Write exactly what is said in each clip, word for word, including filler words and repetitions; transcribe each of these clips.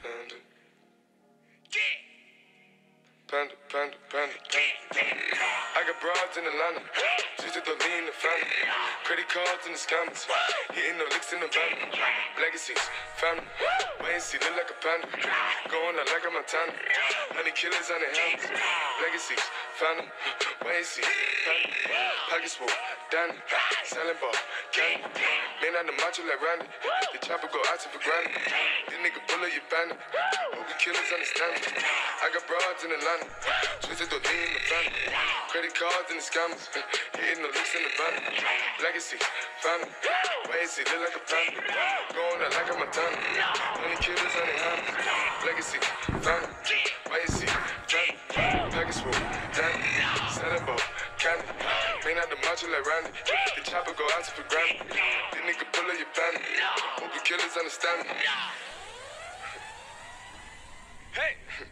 Panda. Panda, panda, panda, panda. I got broads in Atlanta, just to lean the family. Credit cards in the scammers, hitting no licks in the van. Legacies, family, wait and see, look like a panda. Going out like a Montana, honey killers on the helmets. Legacies, family, wait and see, family. Pockets full, Danny, selling ball, candy. Man on the macho like Randy, the chopper go out to for granted. This nigga pull up your bandit, movie killers understand me. I got broads in Atlanta, twisted to lean in the family. Credit cards in the scammers, hitting the licks in the van. Legacy, family, wait and see, look like a panda. Going out like a Montana, honey killers on the hands. Legacy, family, wait and see, family. Package full, Danny, selling ball, candy. Man out the macho like Randy, the chopper go out to for granted. This nigga pull up your bandit, movie killers understand me. Hey!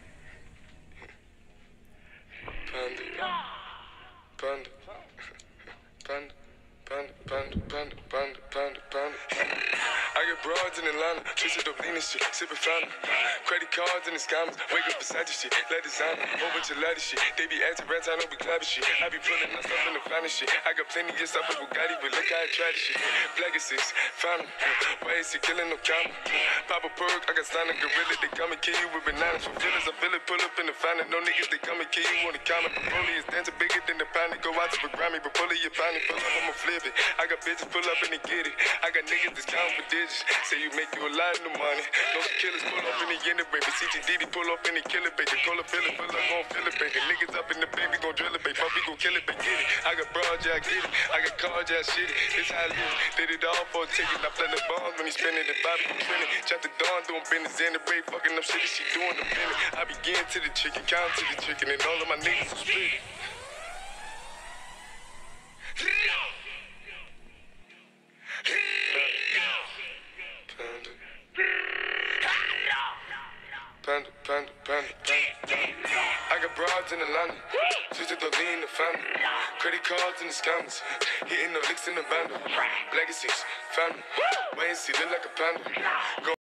Panda, panda, panda, panda, panda, panda, panda, panda, panda. I get broads in Atlanta, twisted up lean and shit, sippin' Fanta. Credit cards in the scammers, wake up beside your shit, let designer, whole bunch of ladder shit. They be acting rats, I don't be clapping shit. I be pulling my stuff in the finest shit. I got plenty of stuff in Bugatti, but look how I try this shit. Black is six, family, why is he killing no camera? Pop a perk, I got signed a gorilla, they come and kill you with bananas. For feelings, I feel it, pull up in the finest. No niggas, they come and kill you on the counter. The bully is dancing bigger than the pound. Go out to the Grammy, but pull it, you find it, pull up, I'ma flip it. I got bitches pull up and they get it. I got niggas that's counting for digits. Say you make you a lot of money. No killers pull up in the end of baby. C G D D pull up in the killer baby. Cola fill it, pull up, gon' fill it baby. Niggas up in the baby, gon' drill it baby. Fuck, we gon' kill it baby, get it. I got broads, yeah, I get it. I got cards, yeah, I shit it. This how I live. Did it all for a ticket. I play the bombs when he spinning the Bobby, he spinning. Chop the dawn, doing business in the break. Fucking up shit, she doing the minute. I begin to the chicken, count to the chicken, and all of my niggas are split. Panda, panda, panda, panda. I got broads in Atlanta, twisted to lean the family. Credit cards in the scammers, hitting the licks in the van. Legacies, family, wait and see, look like a panda. Go